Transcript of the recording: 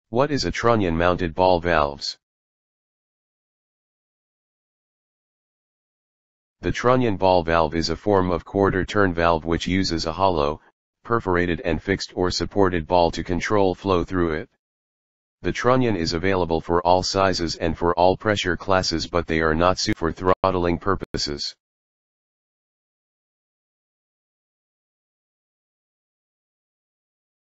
What is a trunnion-mounted ball valves? The trunnion ball valve is a form of quarter-turn valve which uses a hollow, perforated and fixed or supported ball to control flow through it. The trunnion is available for all sizes and for all pressure classes, but they are not suited for throttling purposes.